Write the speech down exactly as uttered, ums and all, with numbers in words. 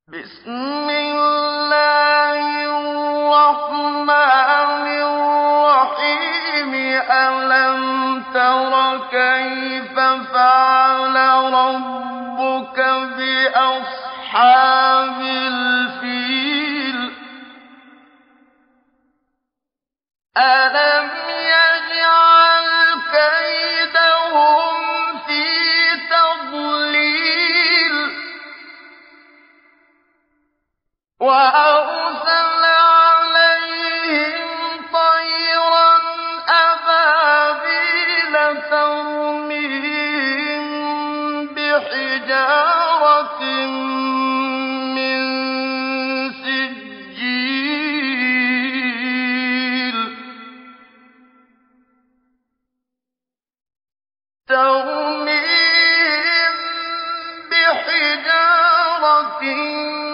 بسم الله الرحمن الرحيم ألم تر كيف فعل ربك بأصحاب الفيل ألم يجعل كيدهم في تضليل وأرسل عليهم طيرا أبابيل ترميهم بحجارة من سجيل ترميهم بحجارة